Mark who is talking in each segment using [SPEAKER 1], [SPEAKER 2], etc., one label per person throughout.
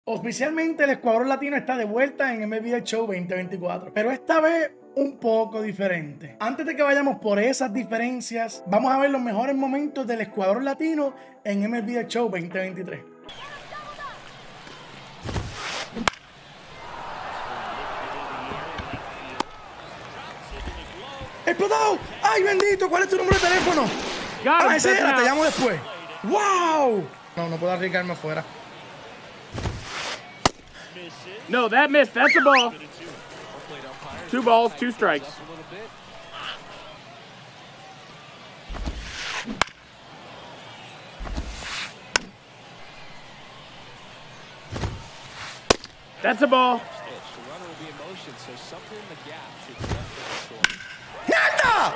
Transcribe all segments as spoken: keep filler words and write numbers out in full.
[SPEAKER 1] Oficialmente el Escuadrón Latino está de vuelta en M L B Show veinte veinticuatro, pero esta vez un poco diferente. Antes de que vayamos por esas diferencias, vamos a ver los mejores momentos del Escuadrón Latino en M L B Show veinte veintitrés. ¡Explotado! ¡Ay, bendito! ¿Cuál es tu número de teléfono? Ah, ese era, te llamo después. ¡Wow! No, no puedo arriesgarme afuera.
[SPEAKER 2] No, that missed. That's a ball. Two balls, two strikes. That's a ball.
[SPEAKER 1] ¡Nada!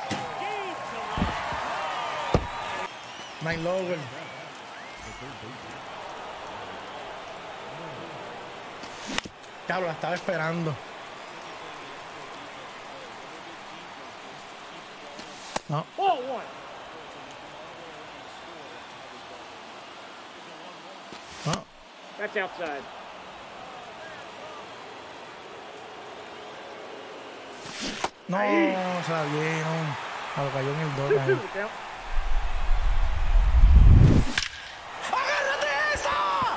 [SPEAKER 1] Mike Logan. Cabrón, la estaba esperando. No. No.
[SPEAKER 2] That's outside.
[SPEAKER 1] No, se la dieron. A lo cayó en el dos ahí. ¡Agárrate esa!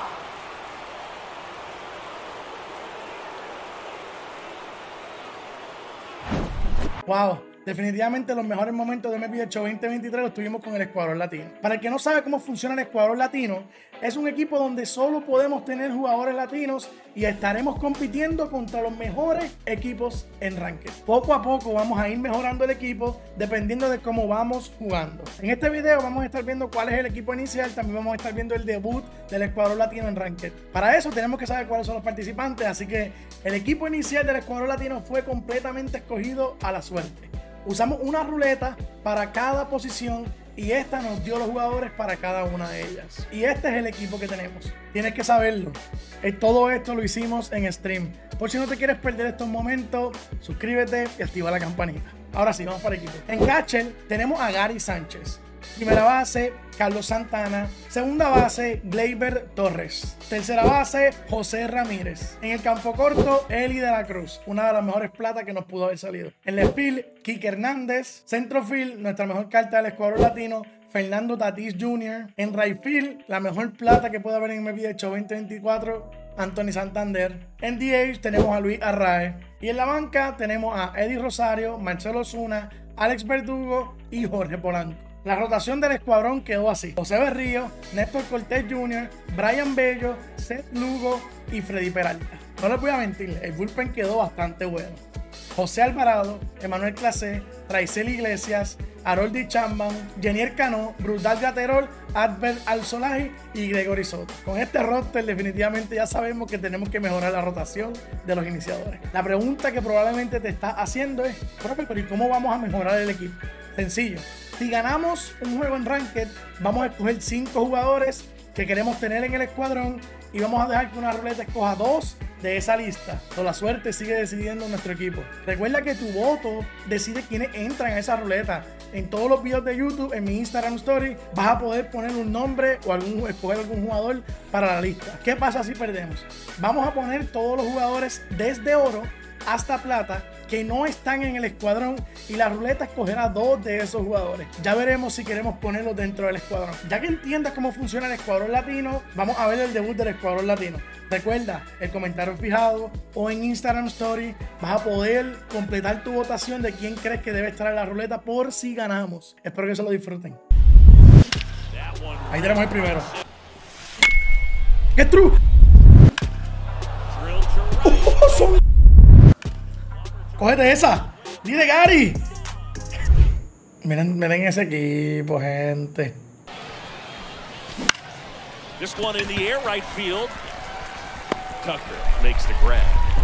[SPEAKER 1] Wow, definitivamente los mejores momentos de M L B Show veinte veintitrés los tuvimos con el Escuadrón Latino. Para el que no sabe cómo funciona el Escuadrón Latino, es un equipo donde solo podemos tener jugadores latinos y estaremos compitiendo contra los mejores equipos en Ranked. Poco a poco vamos a ir mejorando el equipo dependiendo de cómo vamos jugando. En este video vamos a estar viendo cuál es el equipo inicial, también vamos a estar viendo el debut del Escuadrón Latino en Ranked. Para eso tenemos que saber cuáles son los participantes, así que el equipo inicial del Escuadrón Latino fue completamente escogido a la suerte. Usamos una ruleta para cada posición y esta nos dio los jugadores para cada una de ellas. Y este es el equipo que tenemos. Tienes que saberlo. Todo esto lo hicimos en stream. Por si no te quieres perder estos momentos, suscríbete y activa la campanita. Ahora sí, vamos para el equipo. En catcher tenemos a Gary Sánchez. Primera base, Carlos Santana. Segunda base, Gleyber Torres. Tercera base, José Ramírez. En el campo corto, Eli de la Cruz. Una de las mejores platas que nos pudo haber salido. En el field, Kike Hernández. Centrofield, nuestra mejor carta del Escuadrón Latino, Fernando Tatis junior En right field, la mejor plata que puede haber en M L B Show veinte veinticuatro, Anthony Santander. En D H tenemos a Luis Arraez. Y en la banca tenemos a Eddie Rosario, Marcelo Osuna, Alex Verdugo y Jorge Polanco. La rotación del escuadrón quedó así: José Berrío, Néstor Cortés junior, Brian Bello, Seth Lugo y Freddy Peralta. No les voy a mentir, el bullpen quedó bastante bueno. José Alvarado, Emanuel Clase, Raizel Iglesias, Haroldy Chapman, Jenier Cano, Brutal Gaterol, Adbert Alzolay y Gregory Soto. Con este roster definitivamente ya sabemos que tenemos que mejorar la rotación de los iniciadores. La pregunta que probablemente te estás haciendo es: profe, pero ¿y cómo vamos a mejorar el equipo? Sencillo. Si ganamos un juego en Ranked, vamos a escoger cinco jugadores que queremos tener en el escuadrón y vamos a dejar que una ruleta escoja dos de esa lista. Pero la suerte sigue decidiendo nuestro equipo. Recuerda que tu voto decide quiénes entran a esa ruleta. En todos los videos de YouTube, en mi Instagram Story, vas a poder poner un nombre o algún, escoger algún jugador para la lista. ¿Qué pasa si perdemos? Vamos a poner todos los jugadores desde oro hasta plata que no están en el escuadrón y la ruleta escogerá dos de esos jugadores. Ya veremos si queremos ponerlos dentro del escuadrón. Ya que entiendas cómo funciona el Escuadrón Latino, vamos a ver el debut del Escuadrón Latino. Recuerda, el comentario fijado o en Instagram Story vas a poder completar tu votación de quién crees que debe estar en la ruleta por si ganamos. Espero que se lo disfruten. Ahí tenemos el primero. ¡Qué true! ¡Oh, son! ¡Cógete esa! ¡Dile, Gary! Miren, miren ese equipo, gente.
[SPEAKER 3] This one in the air, right field. Tucker makes the grab.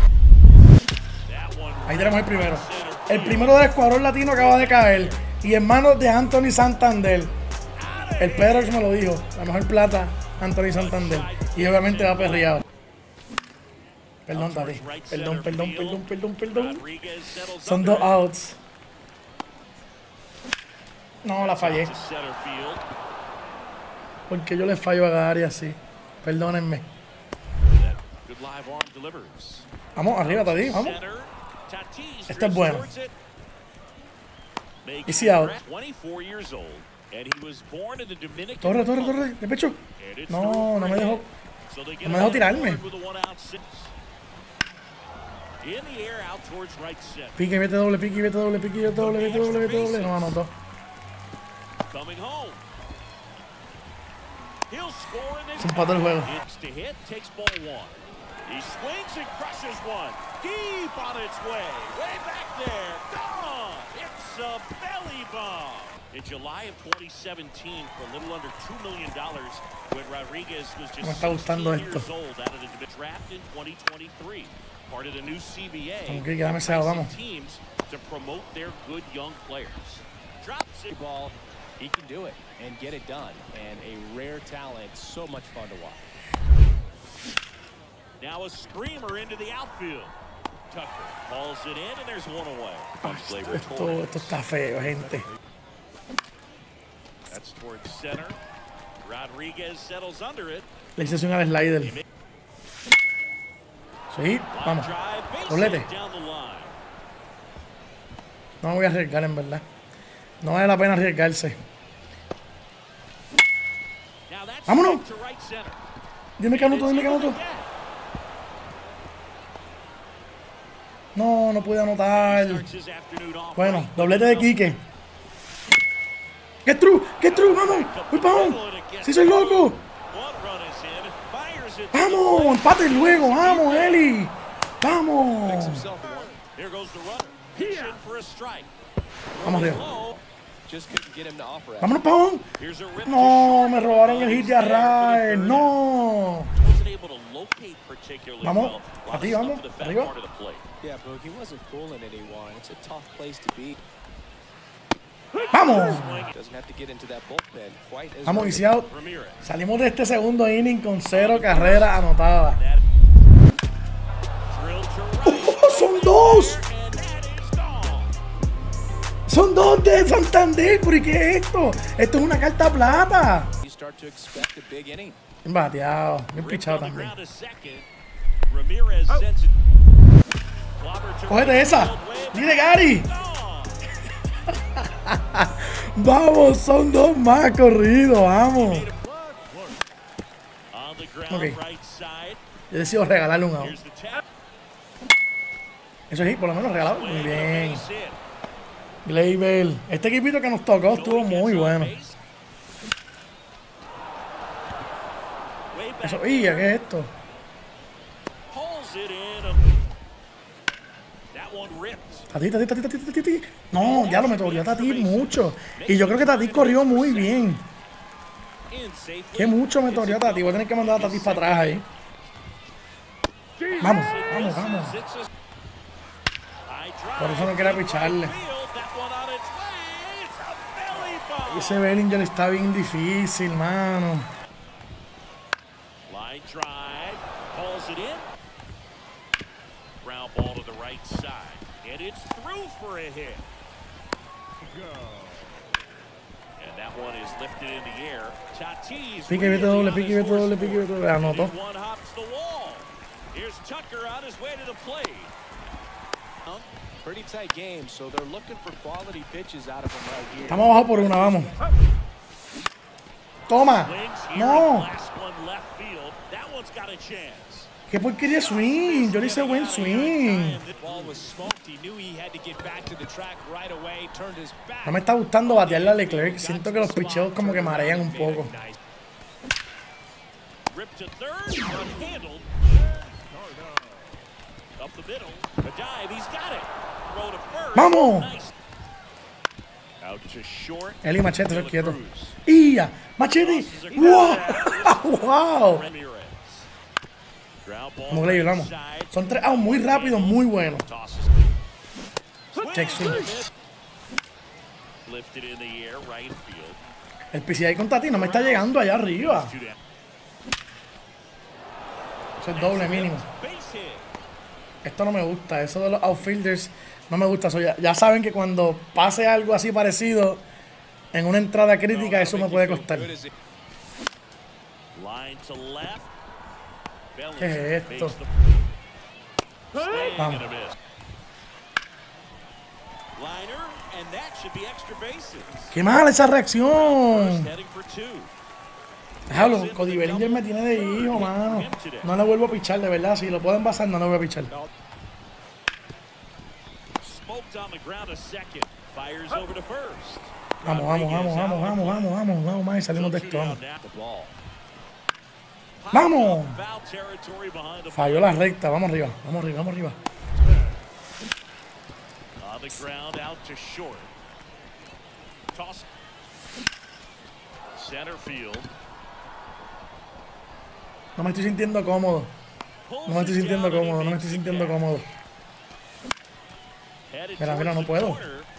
[SPEAKER 1] Ahí tenemos el primero. El primero del Escuadrón Latino acaba de caer. Y en manos de Anthony Santander. El Pedro me lo dijo. La mejor plata, Anthony Santander. Y obviamente va perreado. Perdón, Tati. Perdón, perdón, perdón, perdón, perdón. Son dos outs. No, la fallé. ¿Por qué yo le fallo a Gary así? Perdónenme.
[SPEAKER 3] live arm delivers.
[SPEAKER 1] Vamos, arriba, Tatis, vamos. Este es bueno. Easy out. Torre, torre, torre, de pecho. No, no me dejó. No me dejó tirarme. Pique, vete doble, pique, vete doble, pique, vete doble, vete doble, vete doble. No anotó. Es un pato el juego.
[SPEAKER 3] He swings and crushes one. Deep on its way. Way back there. Gone. It's a belly bomb. In July of twenty seventeen, for a little under two million dollars, when Rodriguez was just sixteen years old out of the draft in twenty twenty-three. Part of the new C B A,
[SPEAKER 1] okay, vamos.
[SPEAKER 3] Teams to promote their good young players. Drops it.
[SPEAKER 4] Ball, he can do it and get it done. And a rare talent, so much fun to watch.
[SPEAKER 3] Now a screamer into the outfield. Tucker calls it in, and there's one away.
[SPEAKER 1] Esto, esto está feo, gente.
[SPEAKER 3] That's towards center. Rodriguez settles under it.
[SPEAKER 1] Le hice un al slider. Sí, vamos. Doblete. No me voy a arriesgar, en verdad. No vale la pena arriesgarse. ¡Vámonos! Dime que anoto, dime que anoto. No, no pude anotar. Bueno, doblete de Quique. ¡Get true! ¡Get true! ¡Vamos! ¡Voy para home! ¡Sí soy loco! ¡Vamos! ¡Empate luego! ¡Vamos, Eli! ¡Vamos! Vamos, Dios. ¡Vámonos para home! ¡No! Me robaron el hit de Arraez. ¡No! Vamos, a ti, vamos, arriba. ¡Vamos! Vamos, easy out. Salimos de este segundo inning con cero carreras anotadas. ¡Oh, son dos! ¡Son dos de Santander! ¿Por qué es esto? Esto es una carta plata. Bien bateado, bien pichado también. ¡Cógete esa! ¡Dile, Gary! Vamos, son dos más corridos, vamos. Ok. Yo decido regalarle un out. Eso sí, por lo menos regalado. Muy bien. Gleyber. Este equipito que nos tocó estuvo muy bueno. Eso, ¡y! ¿Qué es esto? Tati, Tati, Tati, Tati, Tati, Tati. No, ya lo me toreó a Tati mucho. Y yo creo que Tati corrió muy bien. Que mucho me toreó a Tati. Voy a tener que mandar a Tati para atrás ahí. Vamos, vamos, vamos. Por eso no quería picharle. Ese Bellinger está bien difícil, mano.
[SPEAKER 3] Drive, calls it in. Ground ball to the right side, and it's through for a hit. And that one is lifted in the air. Tatis.
[SPEAKER 1] Pique, vete doble, pique, vete doble, pique, vete doble. Anotó.
[SPEAKER 3] One hops the wall. Here's Tucker on his way to the plate.
[SPEAKER 4] Pretty tight game, so they're looking for quality pitches out of him right here.
[SPEAKER 1] Estamos abajo por una, vamos. Toma. No. ¿Qué porquería swing? Yo le hice buen swing. No me está gustando batearle a Leclerc. Siento que los picheos como que marean un poco. ¡Vamos! Eli Machete, eso quieto. ¡Ya! ¡Machete! ¡Wow! ¡Wow! Como Gleyber, vamos. Son tres outs muy rápidos, muy buenos. Check swing. El P C I con Tati no me está llegando allá arriba. Eso es doble mínimo. Esto no me gusta. Eso de los outfielders no me gusta. Eso ya, ya saben que cuando pase algo así parecido en una entrada crítica, eso me puede costar. ¿Qué es esto? Vamos. ¡Qué mala esa reacción! Déjalo, Cody Bellinger me tiene de hijo, mano. No le vuelvo a pichar, de verdad. Si lo pueden pasar, no le voy a pichar. Vamos, vamos, vamos, vamos, vamos, vamos, vamos, vamos, más y salimos de esto, vamos. ¡Vamos! Falló la recta, vamos arriba, vamos arriba, vamos arriba. No me estoy sintiendo cómodo. No me estoy sintiendo cómodo, no me estoy sintiendo cómodo. Mira, mira, no puedo.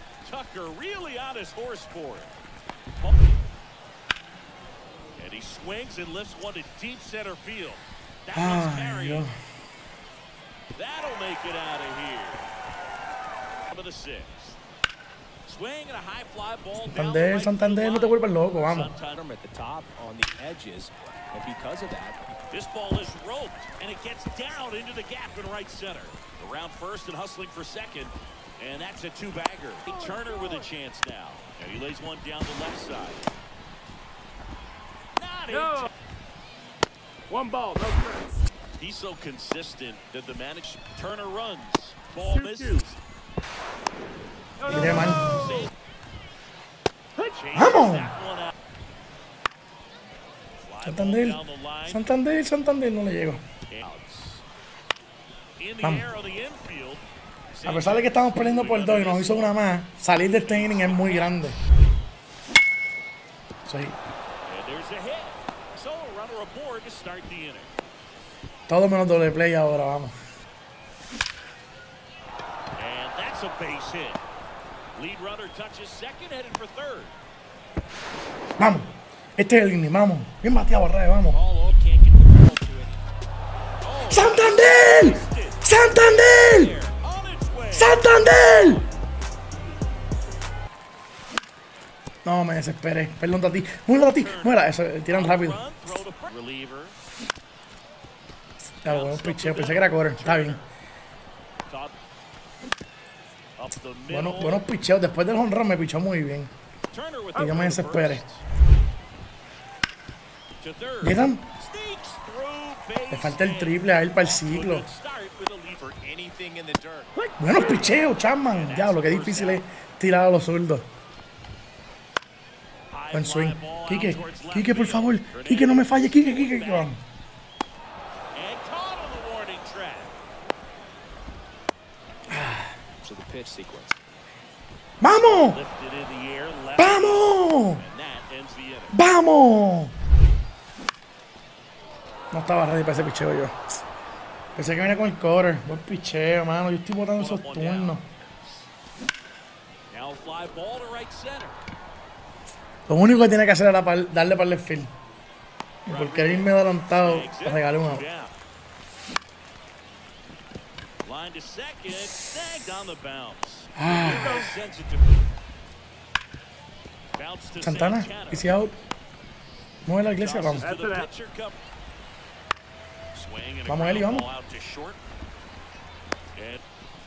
[SPEAKER 1] Ay, Dios. Santander, Santander, no te vuelvas loco, vamos.
[SPEAKER 3] This ball is roped, and it gets down into the gap in right center. Around first and hustling for second, and that's a two-bagger. Turner with a chance now. And he lays one down the left side. Not
[SPEAKER 2] No. One ball, no strike.
[SPEAKER 3] He's so consistent that the manager Turner runs. Ball misses.
[SPEAKER 2] No, no,
[SPEAKER 1] Mire,
[SPEAKER 2] no,
[SPEAKER 1] man.
[SPEAKER 2] no.
[SPEAKER 1] ¡Vamos!
[SPEAKER 3] That one out. Fly
[SPEAKER 1] Santander,
[SPEAKER 3] ball down the line.
[SPEAKER 1] Santander, Santander, no le llego.
[SPEAKER 3] In the
[SPEAKER 1] Vamos.
[SPEAKER 3] air of the infield.
[SPEAKER 1] A pesar de que estamos perdiendo por dos y nos hizo una más, salir de este inning es muy grande. Sí.
[SPEAKER 3] And there's a hit. So a runner aboard to start the inning.
[SPEAKER 1] Todo menos doble play ahora, vamos.
[SPEAKER 3] And that's a base hit. Lead runner touches second, headed for third.
[SPEAKER 1] Vamos. Este es el inning, vamos. Bien bateado, Ray, vamos.
[SPEAKER 4] All can't get the ball to it.
[SPEAKER 1] ¡Santander! ¡Santander!
[SPEAKER 3] On its way.
[SPEAKER 1] ¡Santander! No, me desesperé. Perdón, Tati. Muera, Tati. Muera. Eso, tiran rápido.
[SPEAKER 3] Run, throw to first. Reliever.
[SPEAKER 1] Claro, bueno, picheo. Pensé que era correr. Está bien.
[SPEAKER 3] Top. Up the middle.
[SPEAKER 1] Bueno, buenos picheos. Después del home run me pichó muy bien.
[SPEAKER 3] Turner with
[SPEAKER 1] Que yo me
[SPEAKER 3] the throw to
[SPEAKER 1] desesperé.
[SPEAKER 3] first. To third.
[SPEAKER 1] Llegan.
[SPEAKER 3] Sneaks through base
[SPEAKER 1] Le falta el
[SPEAKER 3] hit.
[SPEAKER 1] triple a él para el ciclo.
[SPEAKER 3] Good start with a lead for
[SPEAKER 4] Anything in the dirt.
[SPEAKER 1] Buenos picheos, Chapman. Ya, lo que difícil es tirar a los zurdos. Buen swing. Quique, Quique, por favor. Quique, no me falle. Quique, Quique. Quique. Vamos.
[SPEAKER 3] And caught on the warning track.
[SPEAKER 4] So the pitch sequence.
[SPEAKER 1] ¡Vamos!
[SPEAKER 3] Lifted in the air, left.
[SPEAKER 1] ¡Vamos!
[SPEAKER 3] And that ends the inning.
[SPEAKER 1] ¡Vamos! No estaba ready para ese picheo yo. Pensé que venía con el cover. Buen picheo, mano. Yo estoy botando esos turnos.
[SPEAKER 3] Now fly ball to right center.
[SPEAKER 1] Lo único que tiene que hacer era par- darle para el left field. Y por querer irme adelantado, le regalé un out.
[SPEAKER 3] Down. Line to second, snagged on the bounce.
[SPEAKER 1] Ah,
[SPEAKER 3] Sensitive. Bounce to
[SPEAKER 1] Santana,
[SPEAKER 3] Santana.
[SPEAKER 1] easy out. Mueve la iglesia, vamos.
[SPEAKER 3] To the pitcher cup. Swing and a
[SPEAKER 1] Vamos, Eli,
[SPEAKER 3] ground
[SPEAKER 1] vamos.
[SPEAKER 3] ball out to short. And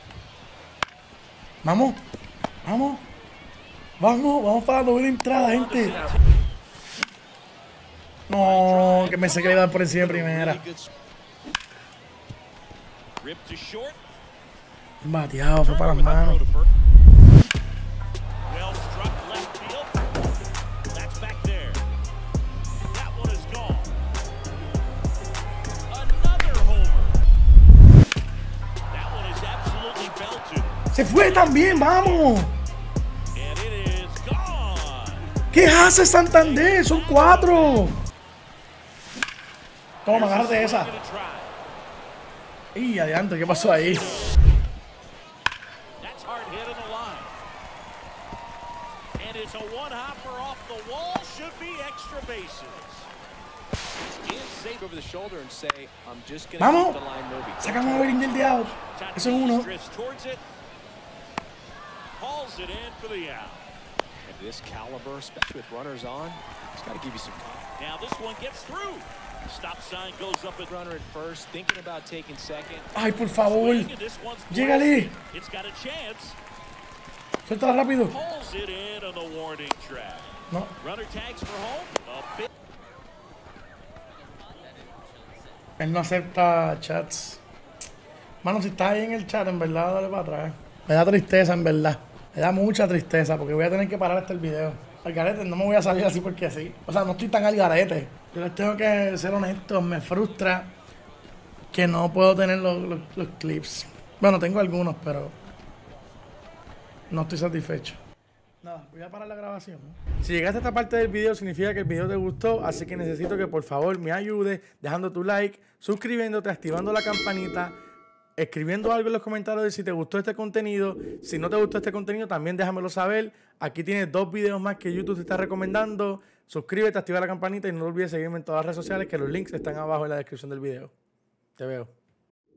[SPEAKER 1] Vamos, vamos. Vamos, vamos para la novena entrada, gente. No, que pensé que le iba a dar por encima de primera.
[SPEAKER 3] really good s- Rip to short.
[SPEAKER 1] Bateado, fue para las
[SPEAKER 3] Turner with a
[SPEAKER 1] manos.
[SPEAKER 3] throw to first. Well struck left field. That's back there. That one is gone. Another homer. That one is absolutely belted.
[SPEAKER 1] Se fue también, vamos.
[SPEAKER 3] And it is gone.
[SPEAKER 1] ¿Qué hace Santander? Son cuatro. Toma, agárrate esa.
[SPEAKER 3] Gonna try.
[SPEAKER 1] Y adiante, ¿qué pasó ahí?
[SPEAKER 3] That's hard hit on the line. And it's a one-hopper off the wall. Should be extra bases.
[SPEAKER 4] Can't save over the shoulder and say, I'm just going to
[SPEAKER 1] Vamos.
[SPEAKER 4] keep the line moving.
[SPEAKER 1] Sacamos a Bellinger de out. Eso es uno.
[SPEAKER 3] Drifts towards it. Hauls it in for the out.
[SPEAKER 4] At this caliber, especially with runners on, it's got to give you some time.
[SPEAKER 3] Now this one gets through. Stop sign goes up at
[SPEAKER 4] Runner at first, thinking about taking second.
[SPEAKER 1] Ay, por favor.
[SPEAKER 3] swing, and this one's
[SPEAKER 1] Llégale.
[SPEAKER 3] blocked. It's got a chance.
[SPEAKER 1] Suéltala rápido.
[SPEAKER 3] Pulls it in on the warning track.
[SPEAKER 1] No.
[SPEAKER 3] Runner tags for home. A bit.
[SPEAKER 1] Él no acepta chats. Mano, si estás ahí en el chat, en verdad, dale para atrás. Me da tristeza, en verdad. Me da mucha tristeza porque voy a tener que parar hasta el video. Al garete, no me voy a salir así porque así. O sea, no estoy tan al garete. Yo les tengo que ser honestos. Me frustra que no puedo tener los, los, los clips. Bueno, tengo algunos, pero no estoy satisfecho. Nada, voy a parar la grabación. Si llegaste a esta parte del video, significa que el video te gustó, así que necesito que por favor me ayudes dejando tu like, suscribiéndote, activando la campanita, escribiendo algo en los comentarios de si te gustó este contenido. Si no te gustó este contenido, también déjamelo saber. Aquí tienes dos videos más que YouTube te está recomendando. Suscríbete, activa la campanita y no olvides seguirme en todas las redes sociales, que los links están abajo en la descripción del video. Te veo.